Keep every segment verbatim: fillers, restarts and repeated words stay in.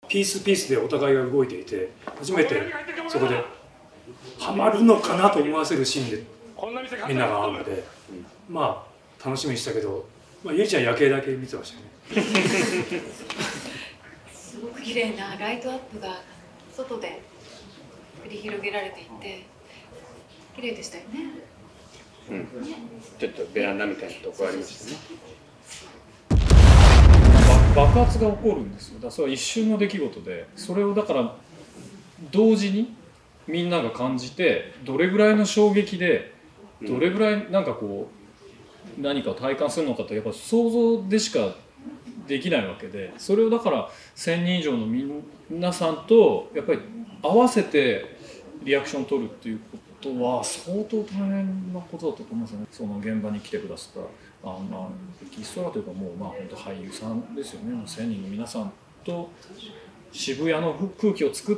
ピースピースでお互いが動いていて、初めてそこでハマるのかなと思わせるシーンでみんなが会うので、まあ楽しみにしたけど、まあ、ゆりちゃん夜景だけ見てましたよね。 すごく綺麗なライトアップが外で繰り広げられていて綺麗でしたよね。 うん、ちょっとベランダみたいなとこありましたね。 爆発が起こるんですよ。だからそれは一瞬の出来事で、それをだから同時にみんなが感じて、どれぐらいの衝撃でどれぐらいなんかこう何かを体感するのかってやっぱ想像でしかできないわけで、それをだからせんにん以上の皆さんとやっぱり合わせてリアクションを取るっていうことは相当大変なことだと思いますね。その現場に来てくださったあのエキストラというか、もうまあ本当俳優さんですよね。せんにんの皆さんと渋谷の空気を作って、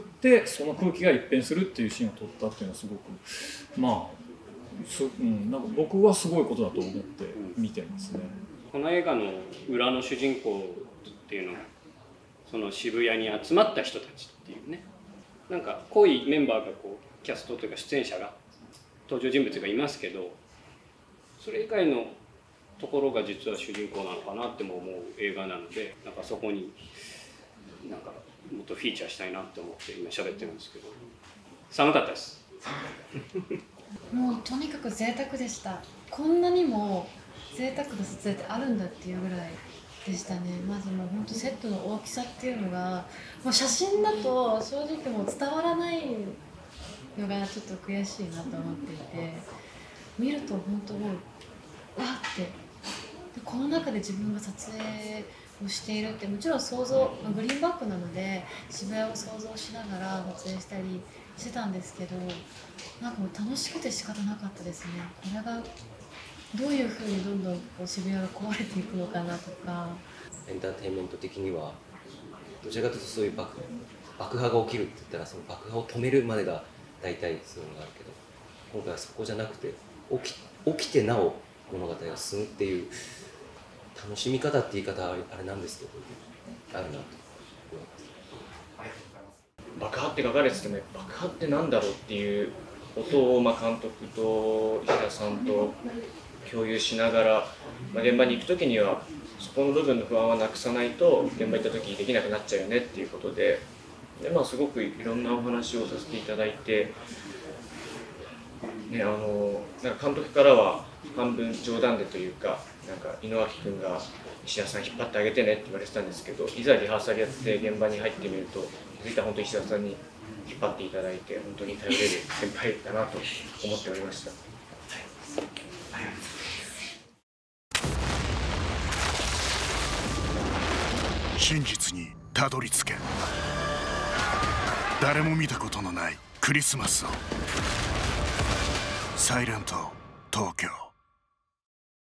その空気が一変するっていうシーンを撮ったっていうのはすごくまあす、うん、なんか僕はすごいことだと思って見てますね。 この映画の裏の主人公っていうのはその渋谷に集まった人たちっていうね、なんか濃いメンバーがこうキャストというか出演者が登場人物がいますけど、それ以外のところが実は主人公なのかなっても思う映画なので、なんかそこになんかもっとフィーチャーしたいなって思って今喋ってるんですけど、寒かったです。 もうとにかく贅沢でした。こんなにも贅沢な撮影ってあるんだっていうぐらいでしたね。まずもう本当セットの大きさっていうのがもう写真だと正直もう伝わらないのがちょっと悔しいなと思っていて、見ると本当もうわってでこの中で自分が撮影をしているって、もちろん想像グリーンバックなので渋谷を想像しながら撮影したりしてたんですけど、なんかもう楽しくて仕方なかったですね。これがどういうふうにどんどんこう渋谷が壊れていくのかなとか。 エンターテインメント的にはどちらかというとそういう爆爆破が起きるって言ったらその爆破を止めるまでが大体そういうのがあるけど、今回はそこじゃなくて起き、起きてなお物語が進むっていう楽しみ方って言い方はあれなんですけどあるなと思います。 爆破って書かれてても爆破ってなんだろうっていうことをまあ監督と石田さんと共有しながら、まあ、現場に行く時にはそこの部分の不安はなくさないと現場行った時にできなくなっちゃうよねっていうことで、で、まあ、すごくいろんなお話をさせていただいて、ね、あのなんか監督からは半分冗談でというか、なんか井之脇君が石田さん引っ張ってあげてねって言われてたんですけど、いざリハーサルやって現場に入ってみると気づいたら本当に石田さんに引っ張っていただいて本当に頼れる先輩だなと思っておりました。 真実にたどり着け。誰も見たことのないクリスマスを。サイレント東京。